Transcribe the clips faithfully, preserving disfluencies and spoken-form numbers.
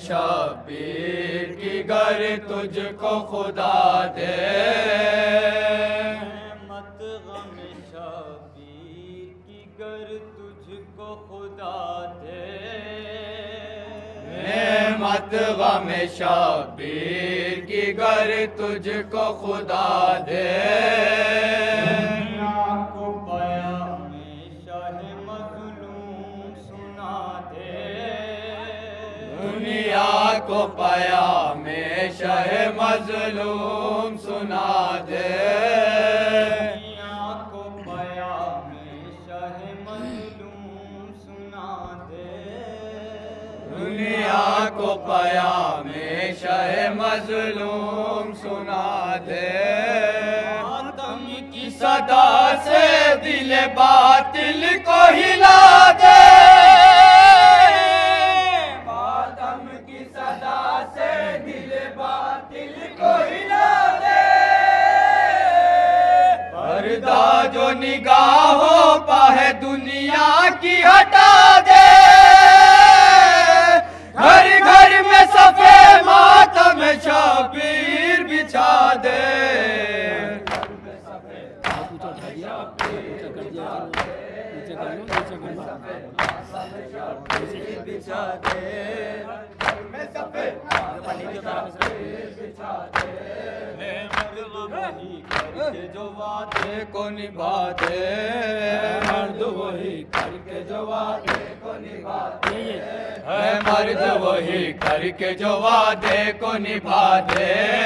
शब्बीर की गर तुझको खुदा दे। मत गम शब्बीर की गर तुझको खुदा दे। मत गम शब्बीर की गर तुझको खुदा दे। को पयामे शाह मज़लूम सुना दे। दुनिया को पयामे शाह मज़लूम सुना दे। दुनिया को पयामे शाह मज़लूम सुना दे। दुनिया को पयामे शाह मज़लूम सुना दे। मातम की सदा से दिल बातिल को हिला दे। मातम की सदा से दिल बातिल को हिला दे। पर्दा जो निगाहों पा है दुनिया की हटा दे। घर घर में सफे मातम शब्बीर बिछा दे। बिछा दे मैं सफे करके जो वादे को निभा दे। मर्द वही करके जो वादे को निभा दे। है मर्द वही करके जो वादे को निभा दे।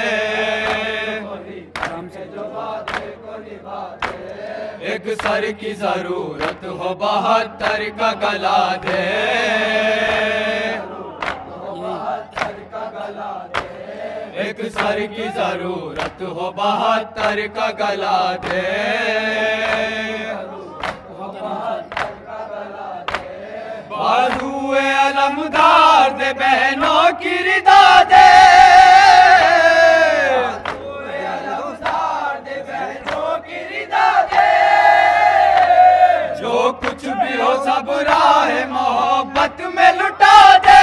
जो वादे को निभा दे। एक सर की जरूरत हो बहत्तर का गला दे। बहत्तर का गला दे। एक सर की जरूरत हो बहत्तर का गला दे। बाजुए अलमदार दे बहनों की रिदा दे। जो कुछ भी हो सब राह मोहब्बत में लुटा दे।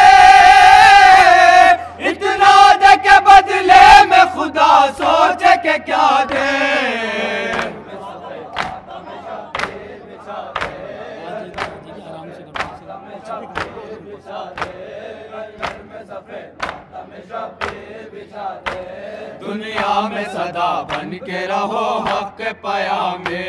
इतना दे के बदले में खुदा सोचे के क्या दे। दुनिया में सदा बन के रहो हक के पयामे।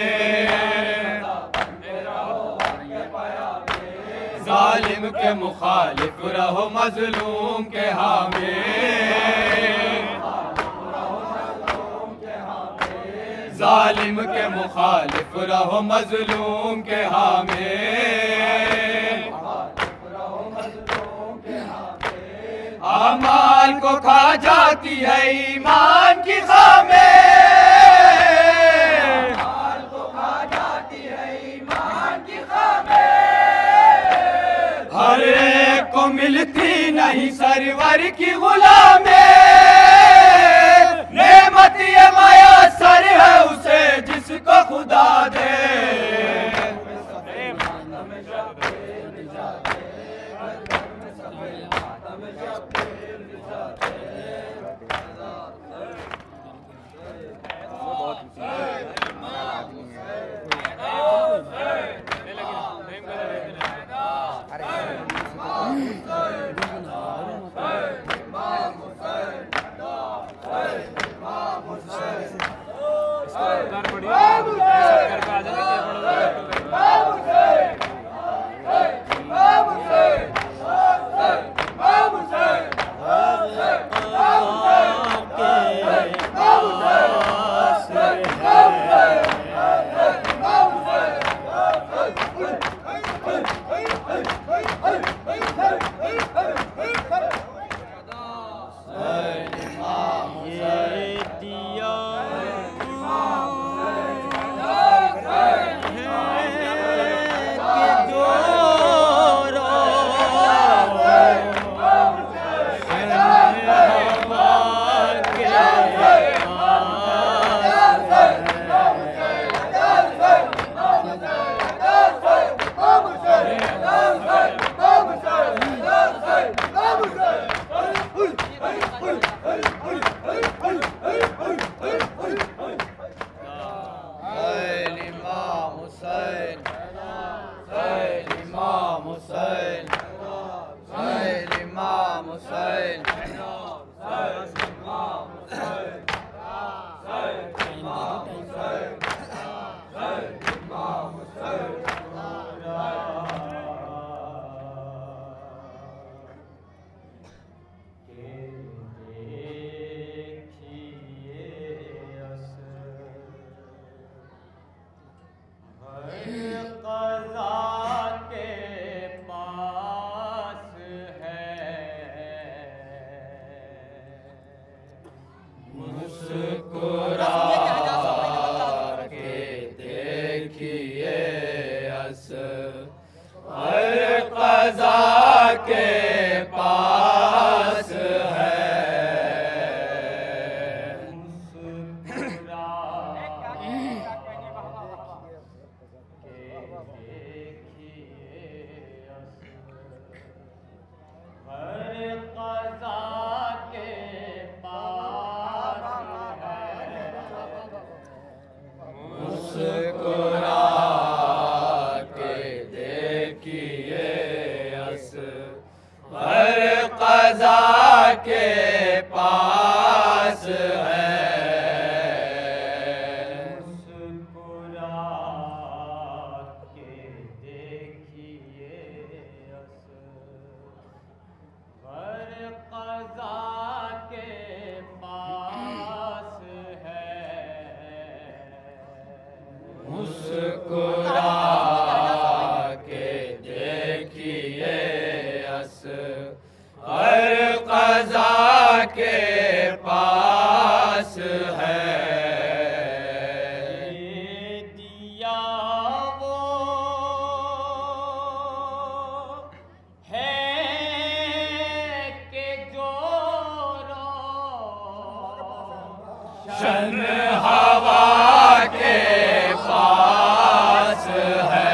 जालिम के मुखालिफ रहो मजलूम के हामी। जालिम के मुखालिफ रहो मजलूम के हामी। अमाल को खा जाती है ईमान की खामे। अमाल को खा जाती है ईमान की खामे। हर एक को मिलती नहीं सरवर की गुलामे। नेमत ये मयसर है उसे जिसको खुदा दे। पास है। मुस्कुरा के देखिए असर हर क़ज़ा के पास है। दिया वो है कि जो रोशन हवा के पास है।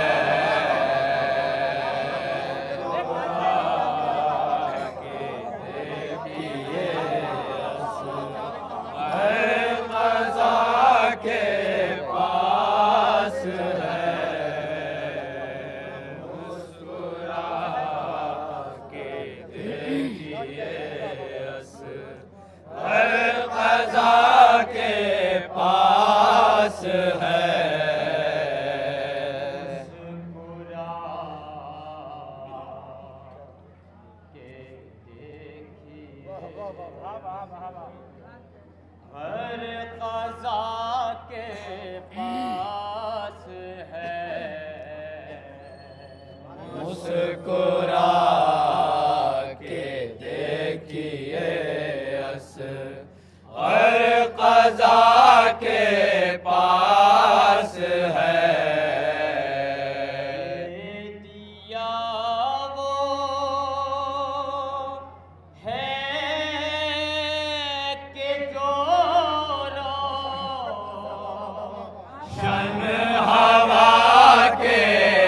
हर क़ज़ा के पास है। मुस्कुरा के देखिए असर हर क़ज़ा के पास है। दिया वो है कि जो रोशन हवा के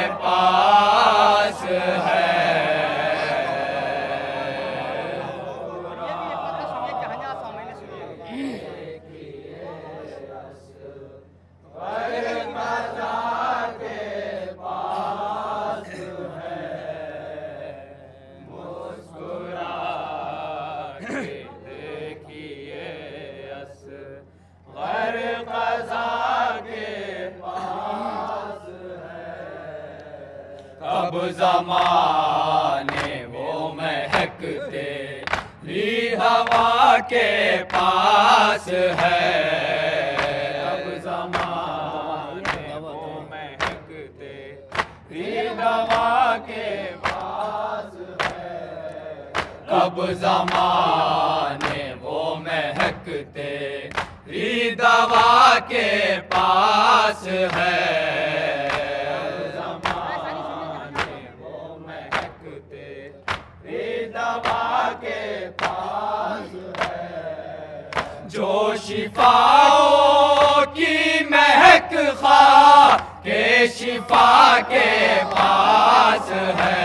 पास है। अब ज़माने वो महकते ली हवा के पास है। अब ज़माने वो महकते ली हवा के पास है। अब ज़माने वो महकते ली दवा के पास है। जो शिफाओं की महक खा के शिफा के पास है।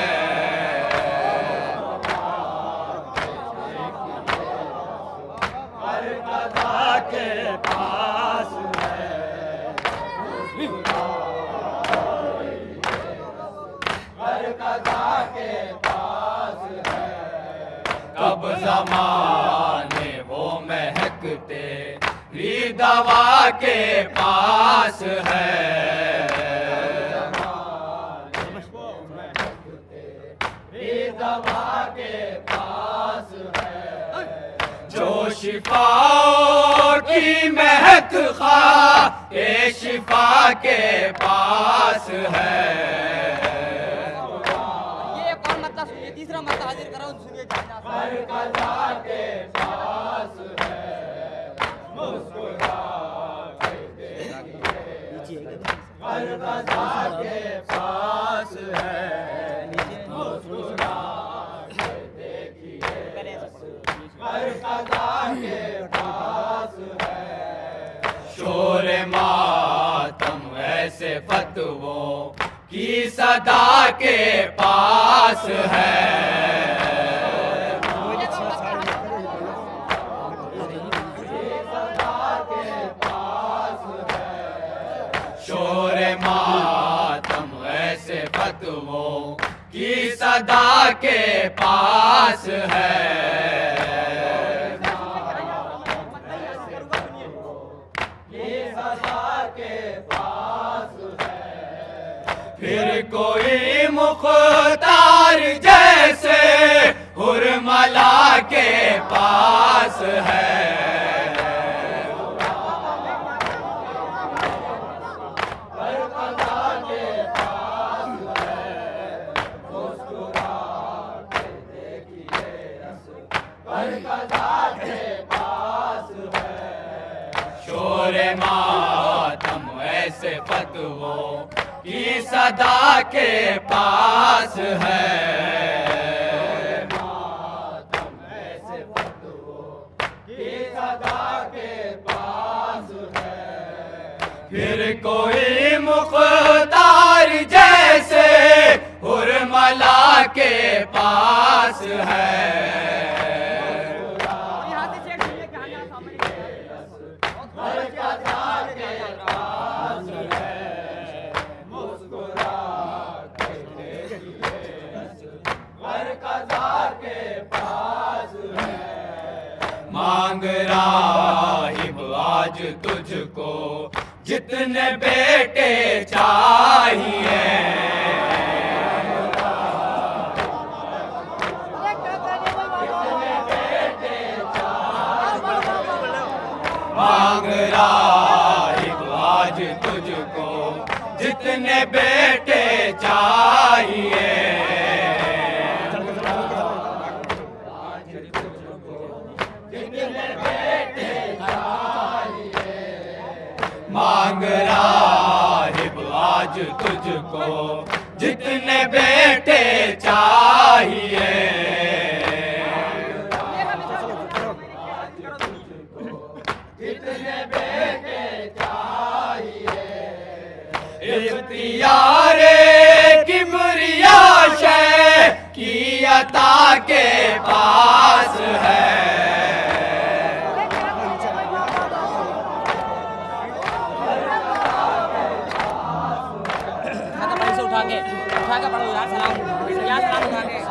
हर क़ज़ा के पास है। हर क़ज़ा के पास है। कब ज़माने वो महकते ली दवा के पास है। दवा के पास है। जो शिफाओं की महक खा के शिफा के पास है। ये एक और मतलब सुनिए, तीसरा मतलब हाजिर करो, सुनिए। हर क़ज़ा के पास है। मुस्कुरा के देखिए हर क़ज़ा के पास है। मुस्कुरा के देखिए हर क़ज़ा के पास है। शोर मातम ऐसे फतवों की सदा के पास है। शोर मातम ऐसे फतवों की सदा के पास है। है। शोरे मातम ऐसे फतवों की सदा के पास है। मातम ऐसे फतवों की सदा के पास है। फिर कोई मुख्तार जैसे हुरमला के पास है। मांग राहिब आज तुझको जितने बेटे चाहिए। मांग राहिब आज तुझको जितने बेटे चाहिए। मांग राहिब आज तुझको जितने बेटे चाहिए। जितने बेटे चाहिए। इख्तियारे किबरिया शे की अता के पास है। उठा के उठा के पढ़ो यार, सलाम यार, सलाम उठा के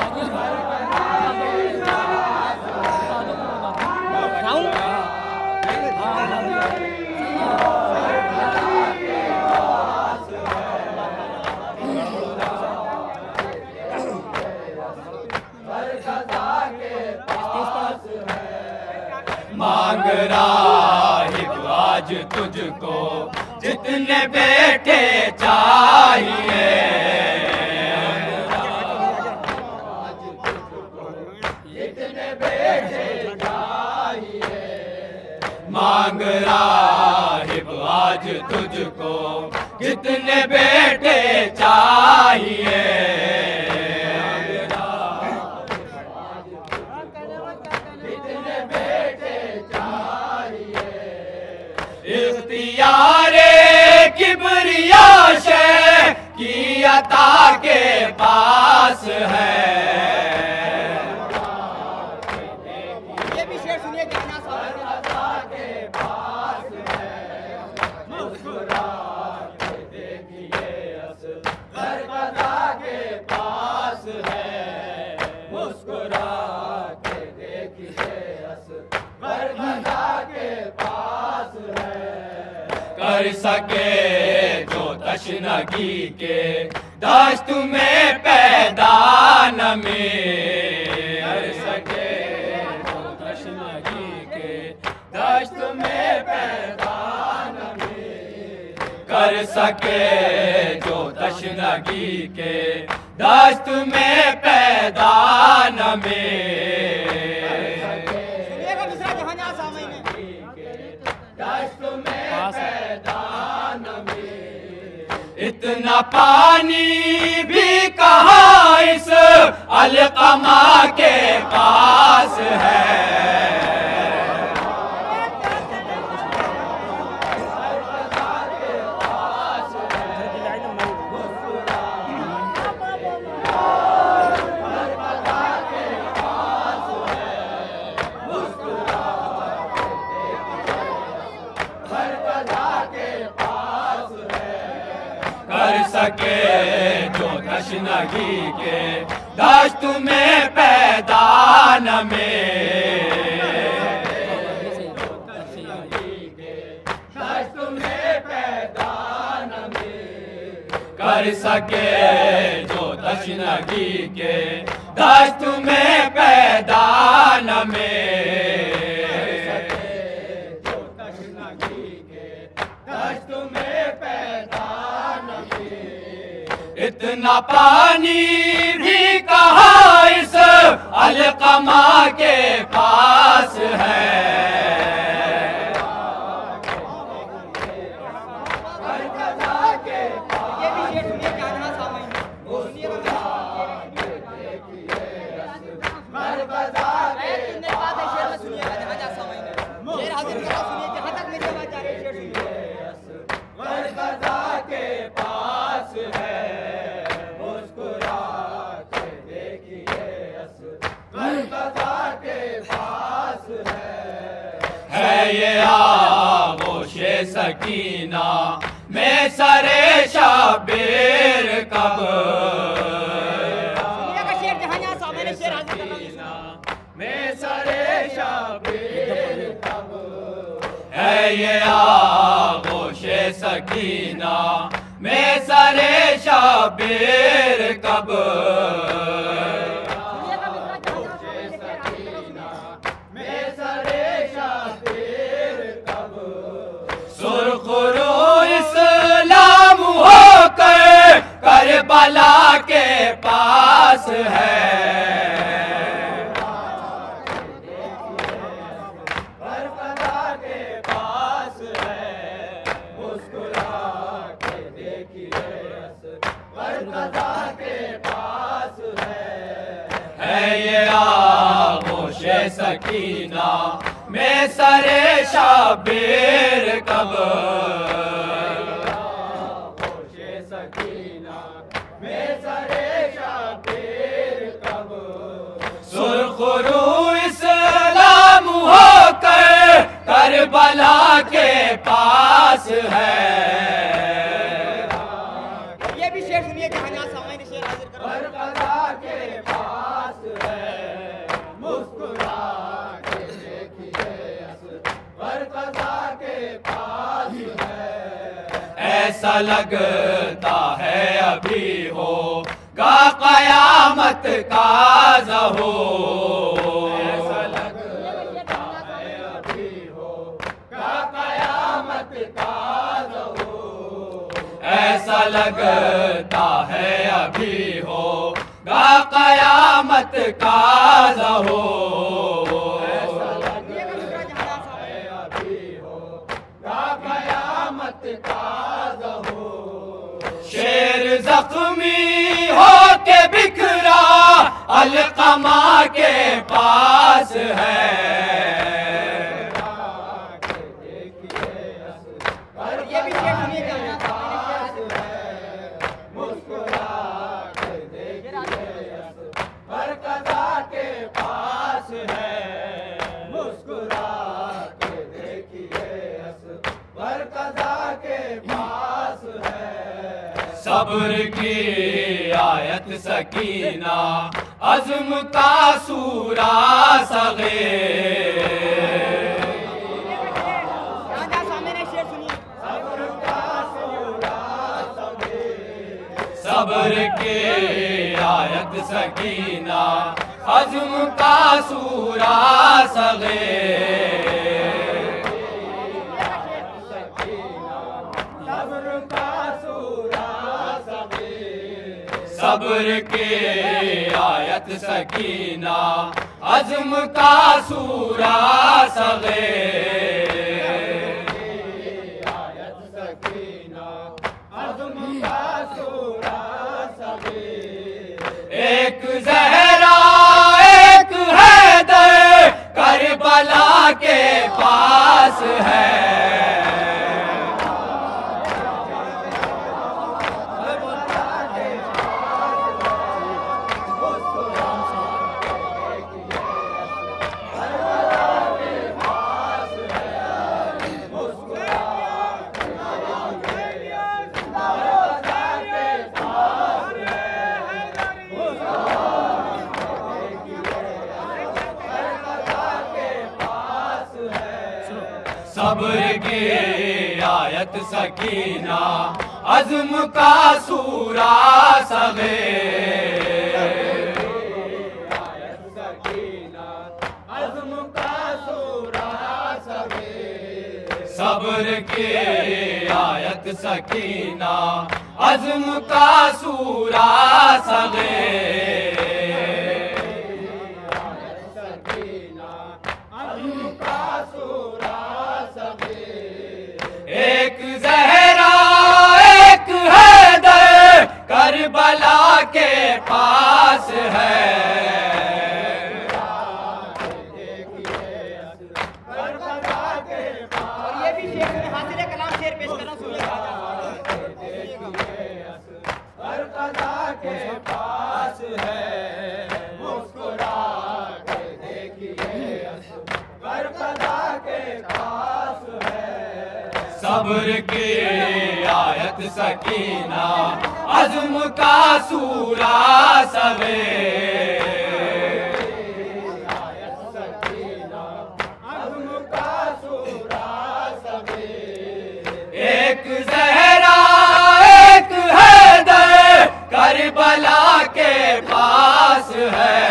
उठाऊं। मांग राहिब आज तुझको जितने बेटे चाहिए। जितने बेटे चाहिए। मांग राहिब आज तुझको जितने बेटे चाहिए। इख्तियारे किबरिया शे की अता के पास है। ये भी शेर सुनिए, गाना अता के पास है। मुस्कुरा के देखिए असगर अता के पास है। मुस्कुरा के देखिए असगर अता के पास है। कर सके जो तशनगी के दश्त में पैदा नमी। कर सके जो तशनगी के दश्त में पैदा नमी। कर सके जो तशनगी के दश्त में पैदा नमी। इतना पानी भी कहाँ इस अलकमा के पास है। कर सके जो तशनगी के दश्त में पैदा नमी। कर सके जो तशनगी के दश्त में पैदा नमी। दाना पानी भी कहाँ इस अलकमा के पास है। ये आगोशे सकीना में सरे शबीर कब में सरे शबीर कब है। ये आगोशे सकीना में सरे शबीर कब करबला के पास है। करबला के पास है मुस्कुरा के देखिए करबला के पास है। है ये आगोशे सकीना में सरे शबीर कब सुरखरू इस्लाम होकर करबला के पास है। ये भी शेर सुनिए जहां समय ने शेर हाजिर करो। करबला के पास है मुस्कुरा के देखिए करबला के पास है। ऐसा लगता है अभी हो का कयामत का ज़हो। ऐसा लगता है अभी हो का कयामत का ज़हो। ऐसा लगता है अभी हो का कयामत का ज़हो। ऐसा लगता है अभी हो का कयामत का ज़हो। शेर जख्मी हो के बिखरा अलकमा के पास है। ये भी शेर सुनिए जहां मुस्कुरा के देखिए करबला के पास है। मुस्कुरा के देखिए करबला के पास है। सब्र की आयत सकीना अज़्म का सूरा सगे। सब्र की आयत सकीना अज़्म का सूरा सगे। सब्र के आयत सकीना अज़्म का सूरा सगे। आयत सकीना अज़्म का सूरा सगे। एक ज़हरा एक हैदर करबला के पास है। सब्र की आयत सकीना अज़्म का सूरा सगे। आयत सकीना अज़्म का सूरा सगे। सब्र की आयत सकीना अज़्म का सूरा सगे, अज़्म का सूरा सगे। एक ज़हरा एक हैदर करबला के पास है, के पास है, मुस्कुरा के देखिए करबला के पास है। सब्र की आयत सकीना अज़्म का सूरा सवे, आयत सकीना अज़्म का सूरा सवे। एक ज़हरा एक हैदर करबला के पास है,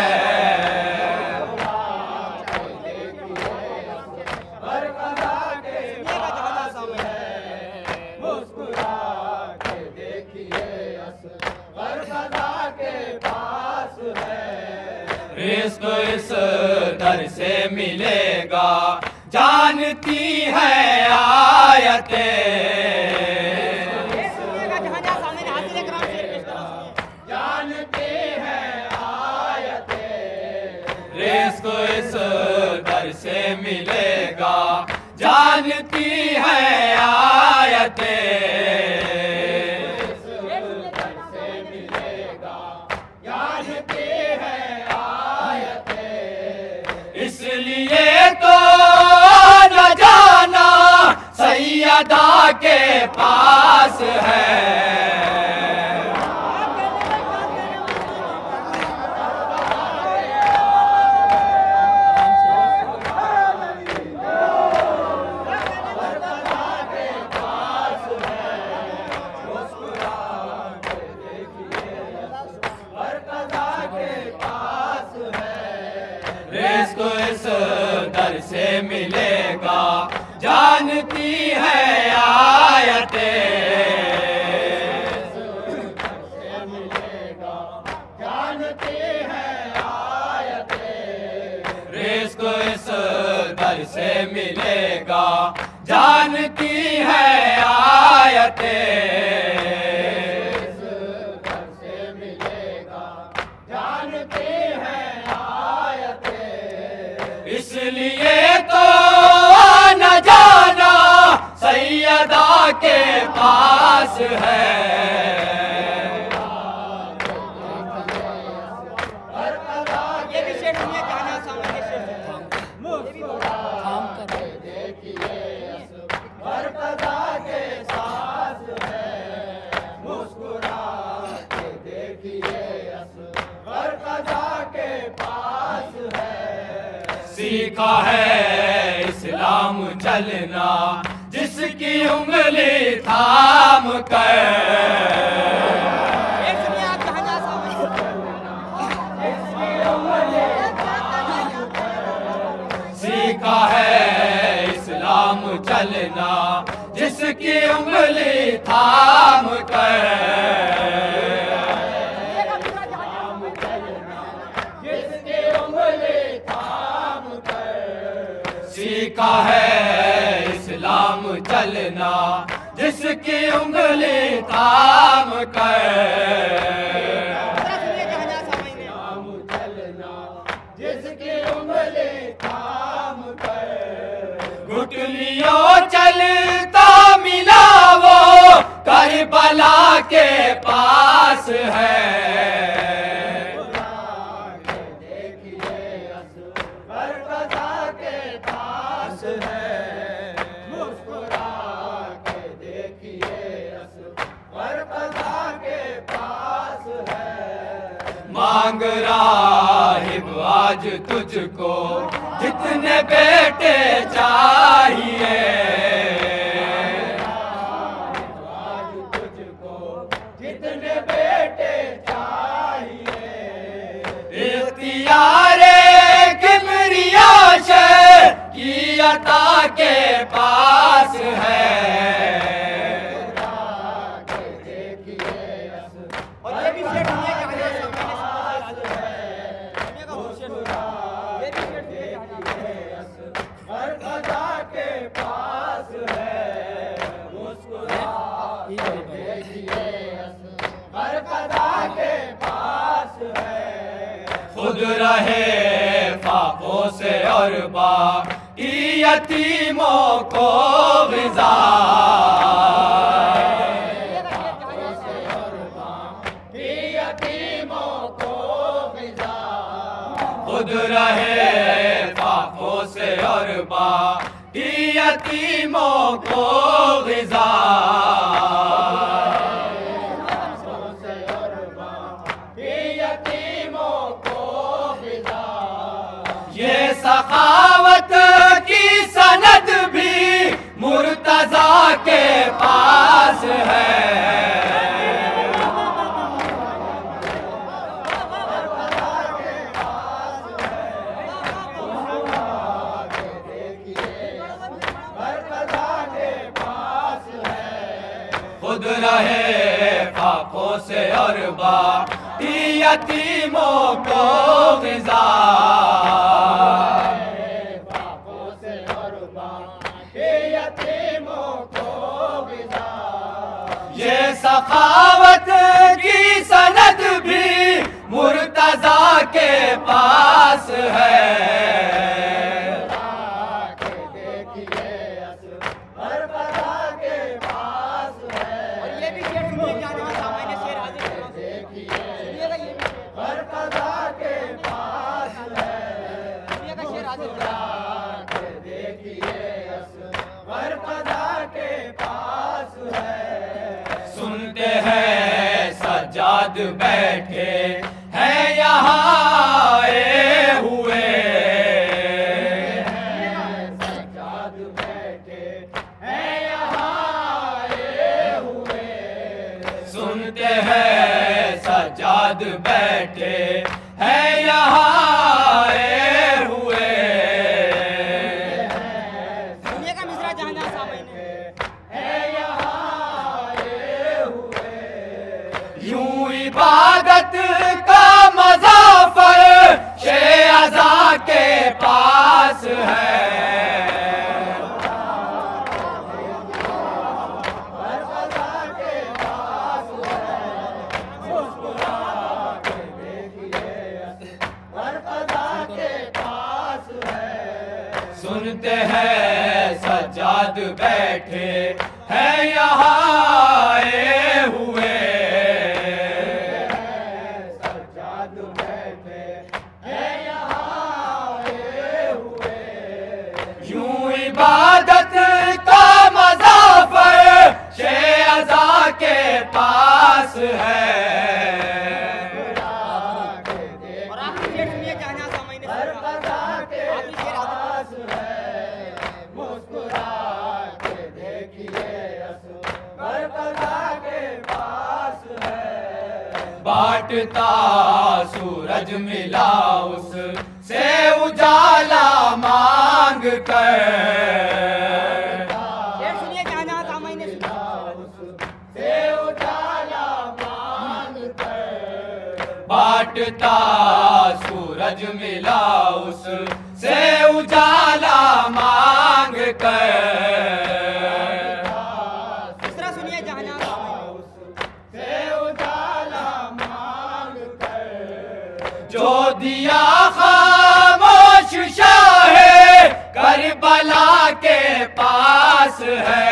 करबला के पास है, मुस्कुरा के देखिए करबला के पास है। रिज़्क़ इस दर से मिलेगा जानती है आयतें, रिज़्क़ इस दर से मिलेगा जानती है आयतें, से मिलेगा जानती है आयतें। इसलिए तो न जाना सैयदा के पास है, रिज़्क़ इस दर से मिलेगा जानती है आयतें, से मिलेगा जानती है आयतें। रिज़्क़ इस दर से मिलेगा जानती है आयतें, से मिलेगा जानती है आयतें। इसलिए तो न जाना सैयदा के पास है, ये भी शेर सुनिए गाना सामने शेर करबला के साथ है, मुस्कुरा के देखिए करबला के पास है। सीखा है इस्लाम चलना जिसकी उंगली थाम कर, एक सुनिए आप गाना सामने। सीखा है इस्लाम चलना जिसकी उंगली थाम कर, जिसकी उंगली थाम कर। सीखा है इस्लाम चलना जिसकी उंगली थाम कर, जिसकी उंगली थाम कर। घुटलियों चलता मिला वो करबला के पास है, करबला के पास है, मुस्कुरा के देखिए करबला के पास है। मांग राहिब आज तुझको जितने बेटे चाहिए, आज तुझको जितने बेटे चाहिए। इख्तियारे किबरिया शे की अता के पास है, देखिए खुद रहे फाकों से और बाकी यतीमों को ग़िज़ा, खुद रहे फाकों से और बाकी यतीमों को ग़िज़ा। ये सखावत की सनद भी मुर्तज़ा के पास है, खुद रहे फाकों से और बाकी यतीमों को ग़िज़ा, फाकों से और बाकी यतीमों को ग़िज़ा। ये सखावत की सनद भी मुर्तज़ा के पास है, सुनते हैं सज्जाद बैठे हैं यहाँ आए हुए, सज्जाद बैठे हैं यहाँ आए हुए, सुनते हैं सज्जाद बैठे हैं यहाँ आए हुए। सुनिएगा मिश्रा जहाँ जहाँ सामने इबादत का मज़ा फर्श अज़ा के पास है, सुनते हैं सज्जाद बैठे हैं यहाँ आए हुए, इबादत का मज़ा फर्श अज़ा के पास है। और आखिरी शेर सुनिए जहाँ जहाँ सामने आखिरी शेर मुस्कुरा के देखिए बरकज़ा के पास है, बांटता सूरज मिला उस से उजाला मांग कर, सुनिए जहाँ जहाँ सामने से उजाला मांग कर, बांटता सूरज मिला उस से उजाला मांग कर, दूसरा सुनिए जहाँ जहाँ से उजाला मांग कर, जो दिया खामोश शाहे करबला के पास है,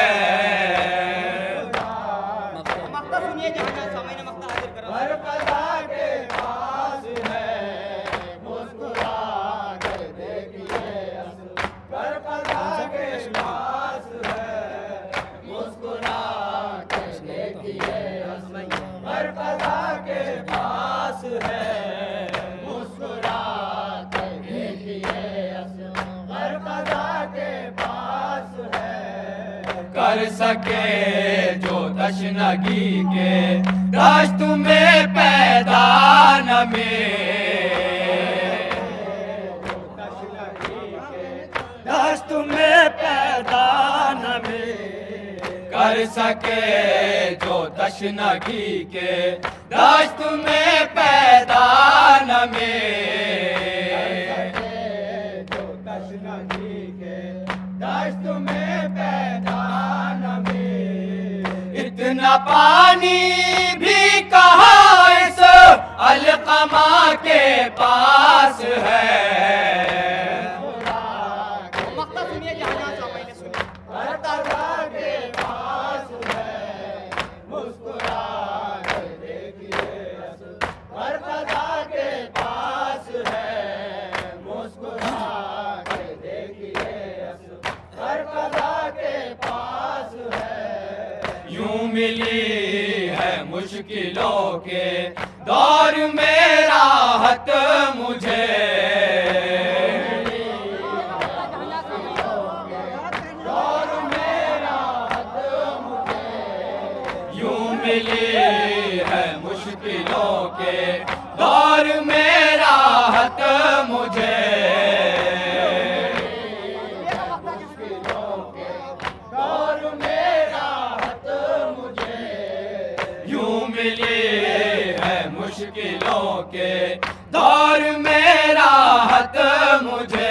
मक्ता सुनिए जहाँ जहाँ सामने मक्ता हाजिर करो, करबला के पास है, मुस्कुरा के देखिए करबला के पास है, मुस्कुरा के देखिए करबला के पास है, मुस्कुरा के देखिए करबला के पास है, कर सके जो तशनगी के दश्त में पैदा नमे, दश्त में पैदा नमे, कर सके जो तशनगी के दश्त में पैदा नमे, जो तशनगी के दश्त में पैदा नमे, इतना पानी भी कहाँ इस अलक़मा समा के पास है। मक्ता सुनिए जहाँ जहाँ समय ने सुनी। हर कज़ा के पास है, मुस्कुरा कर देखिए असर। हर कज़ा के पास है, मुस्कुरा कर देखिए असर। हर कज़ा के पास है। यूं मिली है मुश्किलों के दौर में राहत मुझे। दौर में राहत मुझे। यूं मिली है मुश्किलों के दौर में राहत मुझे। दौर में राहत मुझे। यूं मिली है मुश्किलों के दौर में राहत मुझे।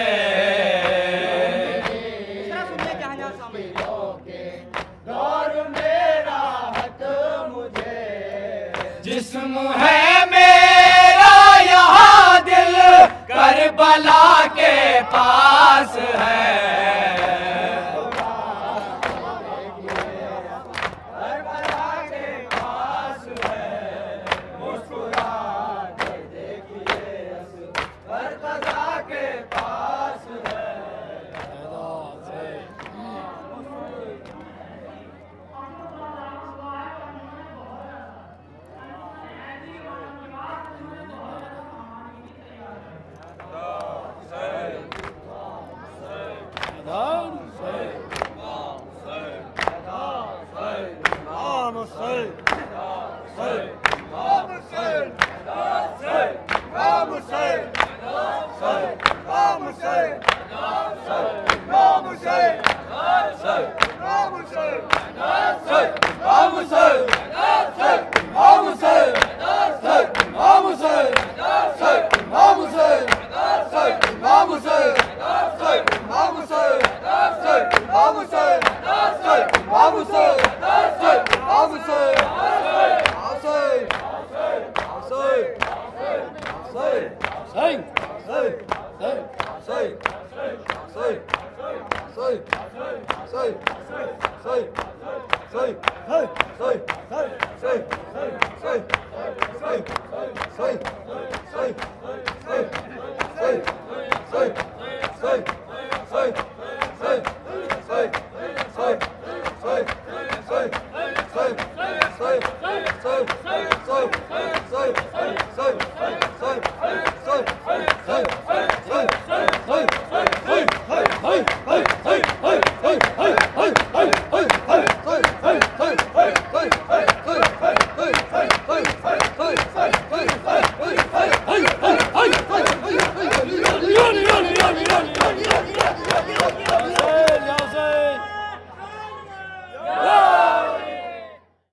दूसरा सुनिए जहाँ जहाँ समय ने। दौर में राहत मुझे। जिस्म है मेरा यहाँ दिल करबला के पास है। करबला के पास है, मुस्कुरा कर देखिए असर। हर कज़ा के पास है। Say, say, say, say, say, say, say, say,